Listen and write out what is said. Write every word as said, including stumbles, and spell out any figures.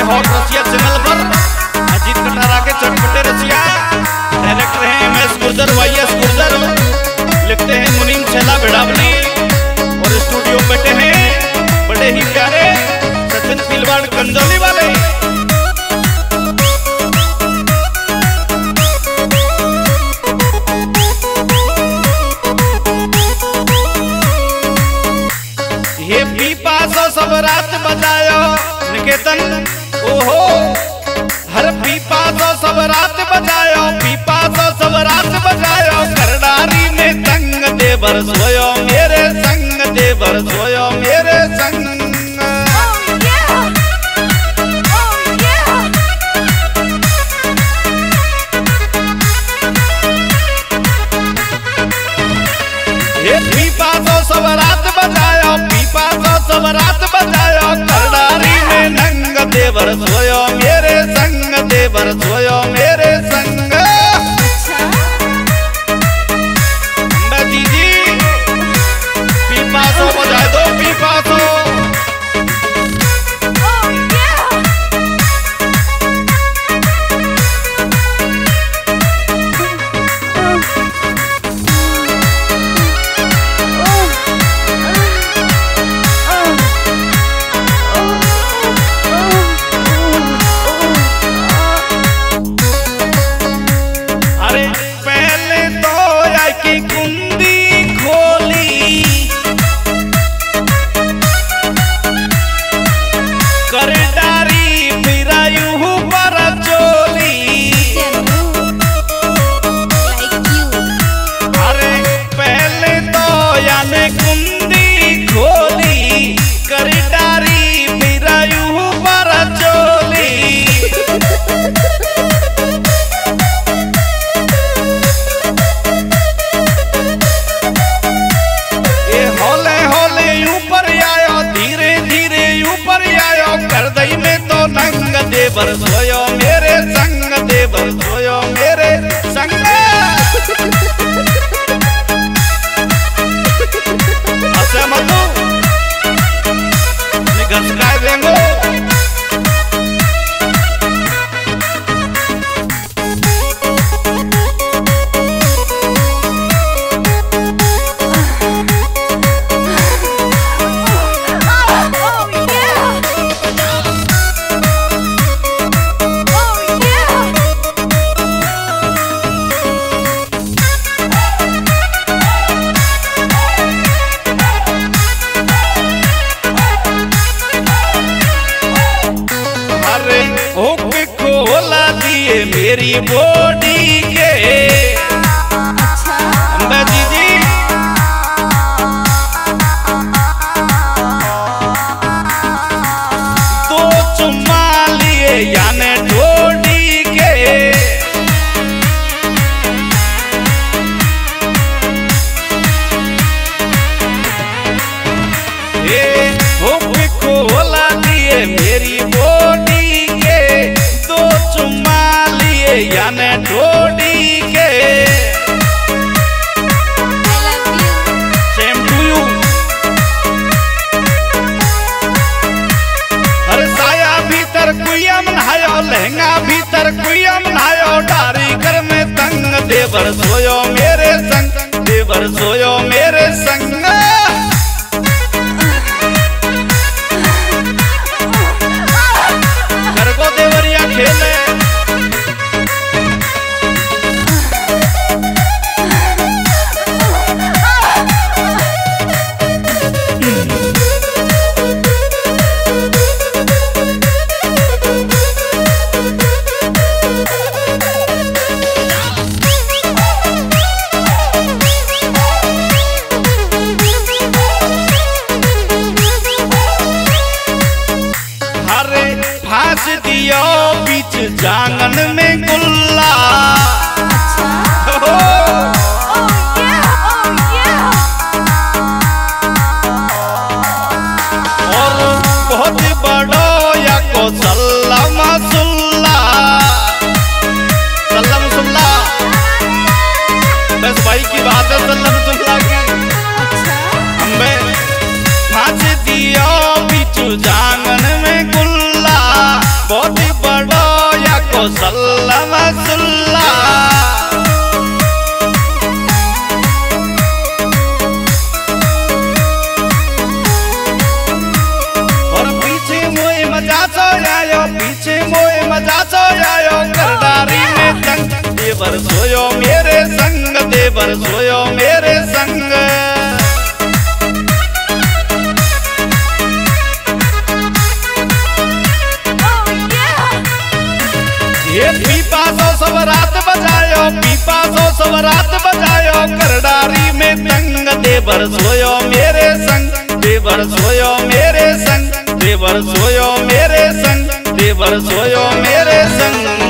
Hot रसिया channel पर अजीत कटारा के चटपटे रसिया। डायरेक्टर हैं M S Gurjar Y S Gurjar, लिखते हैं मुनीम छैला भिड़ावनी और स्टूडियो में बैठे हैं बड़े ही प्यारे सचिन फिलवाड़ कंजोली वाले। ये पीपा सो सब रात बजायो निकेतन, ओहो हर पीपा सो सब रात बजायो, पीपा सो सब रात बजायो। करडारी में संग देवर सोयो मेरे संग, देवर सोयो मेरे संग। ये पीपा सो सब रात बजायो, पीपा सो सब रात बजायो। करडारी में नंग देवर सोयो मेरे संग, देवर सोयो मेरे संग। दीदी पीपा सो बजाए दो, पीपा सो। देवर सोयो मेरे संग, देवर सोयो मेरे संग। अच्छा मधु निगस काय देंगो। खोला दिए मेरी बॉडी के। अच्छा दीदी तो चुम्मा लिए याने ढोडी के। ए खोला दिए मेरी बॉडी के, दो चुम्मा लिए याने ढोडी के। Same to you. हर साया भीतर कुया मनायो, लहंगा भीतर कुया मनायो। डारी घर में तंग देवर सोयो मेरे संग, देवर सोयो मेरे संग। देवरिया खेले दियो बीच जांगन में गुल्ला। अच्छा। और बहुत बड़ो या को सल्लम सुल्ला, सल्लम सुल्ला। बस भाई की बात है सल्लम सुल्ला की। अच्छा। हमें फांस दियो बीच जांगन में गुल्ला। सल्ला मसुल्ला। और पीछे मोए मजा सो आयो, पीछे मोए मजा सो आयो, करदारी में तंग देवर सोयो मेरे संग, देवर सोयो मेरे संग। ये पीपा सो सब रात बजायो, पीपा सो सब रात बजायो, करडारी में तंग देवर सोयो मेरे संग, देवर सोयो मेरे संग, देवर सोयो मेरे संग, देवर सोयो मेरे संग।